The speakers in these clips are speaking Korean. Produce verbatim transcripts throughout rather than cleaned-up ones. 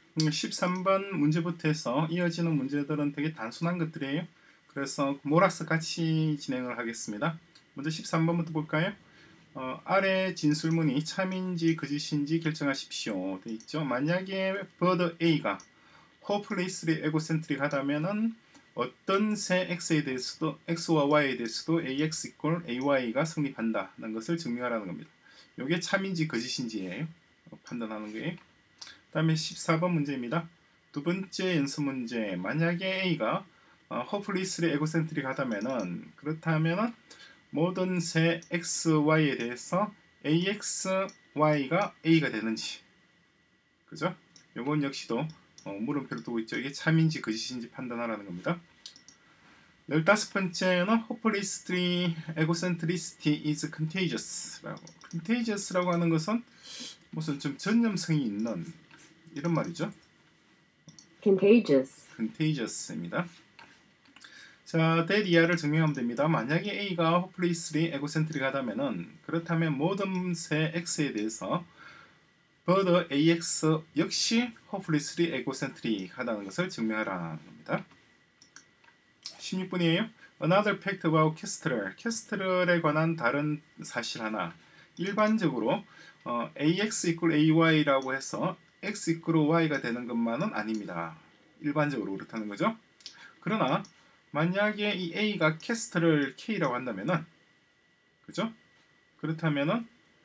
십삼 번 문제부터 해서 이어지는 문제들은 되게 단순한 것들이에요. 그래서 몰아서 같이 진행을 하겠습니다. 먼저 십삼 번부터 볼까요? 어, 아래 진술문이 참인지 거짓인지 결정하십시오. 돼 있죠. 만약에 버드 A가 hopelessly egocentric 하다면은 어떤 새 x에 대해서도 x와 y에 대해서도 ax equal ay가 성립한다는 것을 증명하라는 겁니다. 이게 참인지 거짓인지예요. 판단하는 거예요. 그 다음에 십사 번 문제입니다. 두 번째 연습 문제. 만약에 A가 어, hopelessly egocentric 하다면은 그렇다면은 모든 새 x, y에 대해서 ax, y가 a가 되는지, 그죠? 요건 역시도 어, 물음표를 두고 있죠. 이게 참인지 거짓인지 판단하라는 겁니다. 열다섯 번째는 hopelessly egocentricity is contagious라고. contagious라고 하는 것은 무슨 좀 전염성이 있는 이런 말이죠. contagious. contagious입니다. 자, 대리아를 증명하면 됩니다. 만약에 A가 hopelessly egocentric 하다면은 그렇다면 모든 새 X에 대해서 further ax 역시 hopelessly egocentric 하다는 것을 증명하라는 겁니다. 십육 번이에요. Another fact about Kestrel. Kestrel에 관한 다른 사실 하나. 일반적으로 어, ax equal ay라고 해서 x equal y가 되는 것만은 아닙니다. 일반적으로 그렇다는 거죠. 그러나 만약에 이 a가 캐스트를 k라고 한다면은, 그죠? 그렇다면은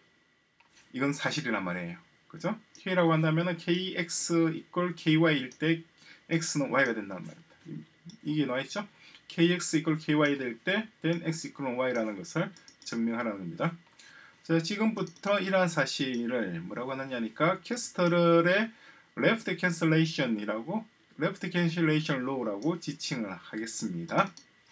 이건 사실이란 말이에요. 그죠? k라고 한다면은 kx equal ky일 때 x는 y가 된다는 말입니다. 이게 나와 있죠? kx equal ky 될 때 then x equal y라는 것을 증명하라는 겁니다. 자, 지금부터 이러한 사실을 뭐라고 하느냐니까 캐스터럴의 left cancellation이라고 left cancellation law라고 지칭을 하겠습니다.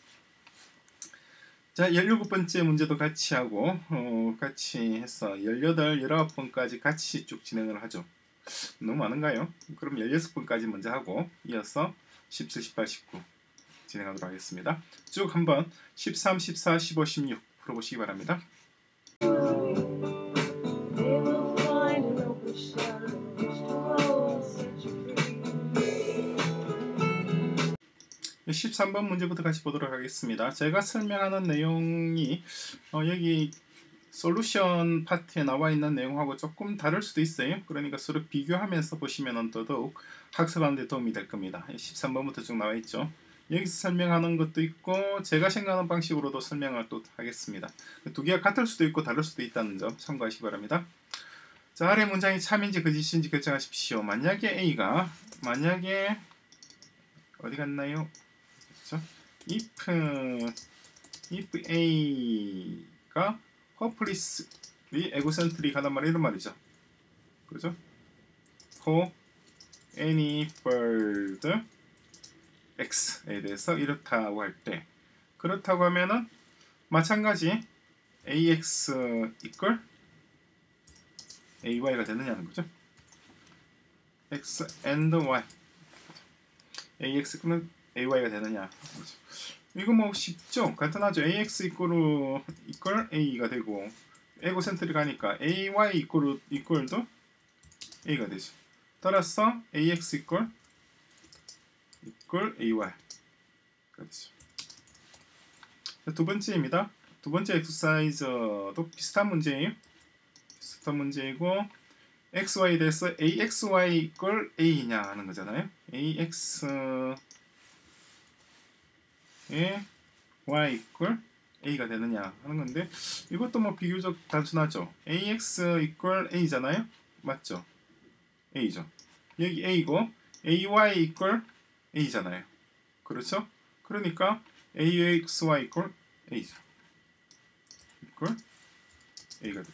자, 열일곱 번째 문제도 같이 하고 어, 같이 해서 열여덟, 열아홉 번까지 같이 쭉 진행을 하죠. 너무 많은가요? 그럼 열여섯 번까지 먼저 하고 이어서 십칠, 십팔, 십구 진행하도록 하겠습니다. 쭉 한번 십삼, 십사, 십오, 십육 풀어보시기 바랍니다. 십삼 번 문제부터 같이 보도록 하겠습니다. 제가 설명하는 내용이 어, 여기 솔루션 파트에 나와 있는 내용하고 조금 다를 수도 있어요. 그러니까 서로 비교하면서 보시면 더더욱 학습하는 데 도움이 될 겁니다. 십삼 번부터 쭉 나와 있죠. 여기서 설명하는 것도 있고 제가 생각하는 방식으로도 설명을 또 하겠습니다. 두 개가 같을 수도 있고 다를 수도 있다는 점 참고하시기 바랍니다. 자, 아래 문장이 참인지 거짓인지 결정하십시오. 만약에 A가 만약에 어디 갔나요? 그렇죠? if if A가 hopelessly egocentric 하단 말이 이런 말이죠. 그죠? for any bird x에 대해서 이렇다고 할 때, 그렇다고 하면은 마찬가지 ax equal ay가 되느냐는 거죠. x and y ax equal ay가 되느냐. 그렇죠. 이거 뭐 쉽죠? 간단하죠. ax equal equal a가 되고 에고센트릭 하니까 ay equal equal도 a가 되죠. 따라서 ax equal equal ay가 되죠. 두 번째입니다. 두 번째 엑서사이즈도 비슷한 문제예요. 비슷한 문제이고 xy에 대해서 axy equal a냐 하는 거잖아요. ax 에 y equal a가 되느냐 하는 건데 이것도 뭐 비교적 단순하죠. ax equal a잖아요. 맞죠? a죠. 여기 a고 ay equal a잖아요. 그렇죠? 그러니까 axy equal a죠. equal a가 돼.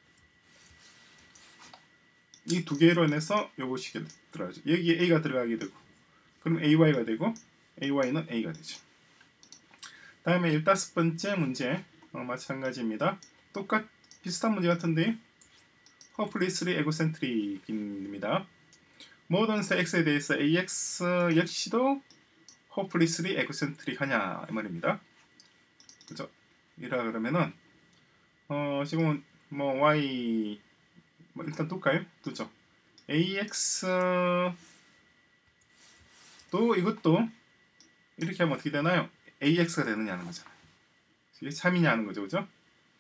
이 두 개로 인해서 요것이 들어가죠. 여기에 a가 들어가게 되고 그럼 ay가 되고 ay는 a가 되죠. 다음에 열다섯 번째 문제 어, 마찬가지입니다. 똑같 비슷한 문제 같은데 hopelessly egocentric입니다. 모든 새 x에 대해서 ax 역시도 hopelessly egocentric 하냐 이 말입니다. 그죠? 이라 그러면은 어 지금은 뭐 y 뭐 일단 둘까요? 두죠. ax 또 이것도 이렇게 하면 어떻게 되나요? 에이엑스가 되느냐는 거잖아요. 이게 참이냐 하는 거죠, 그죠?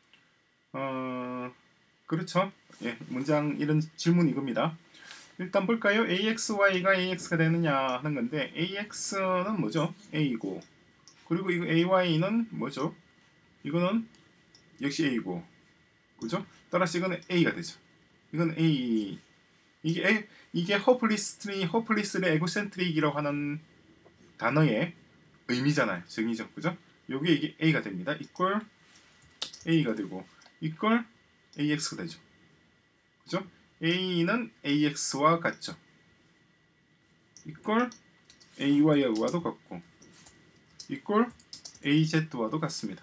어, 그렇죠. 예, 문장 이런 질문 이겁니다. 일단 볼까요? axy가 ax가 되느냐 하는 건데 ax는 뭐죠? a고 그리고 이거 ay는 뭐죠? 이거는 역시 a고 그죠? 따라서 이거는 a가 되죠. 이건 a 이게 A, 이게 허플리스트리 허플리스의 에고센트릭이라고 하는 단어의 의미잖아요. 정의죠, 그죠? 요게 이게 a가 됩니다. 이퀄 a가 되고 이퀄 ax가 되죠. 그죠? a는 ax와 같죠. 이퀄 ay와도 같고 이퀄 az와도 같습니다.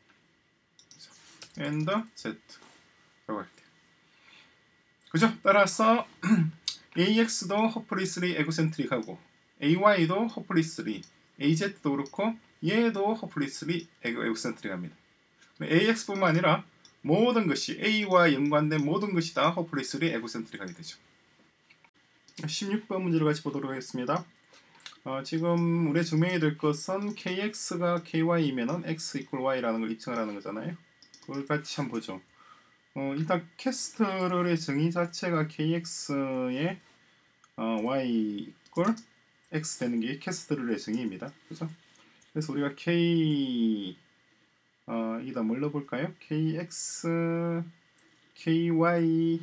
and z라고 할게요. 그죠? 따라서 ax도 허플리스리 에고센트릭하고 ay도 허플리스리 az도 그렇고 얘도 허플리스리 에고센트릭합니다. ax뿐만 아니라 모든 것이 a와 연관된 모든 것이 다 허플리스리 에고센트릭하게 되죠. 십육 번 문제를 같이 보도록 하겠습니다. 어, 지금 우리의 증명이 될 것은 kx가 ky이면 x 이퀄 y라는 걸 입증하라는 거잖아요. 그걸 같이 한번 보죠. 어, 일단 캐스트럴의 정의 자체가 kx의 어, y 이퀄 x 되는 게 캐스트럴의 정의입니다. 그죠? 그래서 우리가 k 어, 이다 뭘 넣어볼까요? kx ky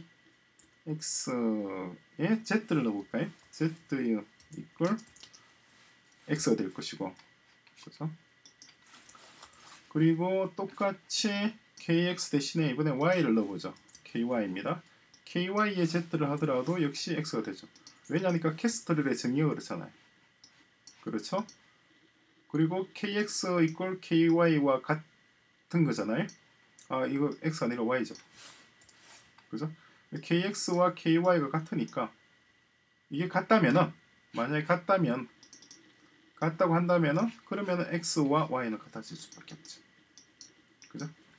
x에 z를 넣어볼까요? z 이퀄 x가 될 것이고, 그죠? 그리고 똑같이 kx 대신에 이번에 y를 넣어보죠. ky입니다. ky에 z를 하더라도 역시 x가 되죠. 왜냐하니까 캐스트럴의 정의가 그렇잖아요. 그렇죠? 그리고 kx 이퀄 ky와 같은 거잖아요. 아, 이거 x가 아니라 y죠. 그죠? kx와 ky가 같으니까 이게 같다면은 만약에 같다면 같다고 한다면은 그러면은 x와 y는 같아질 수밖에 없죠. 그죠?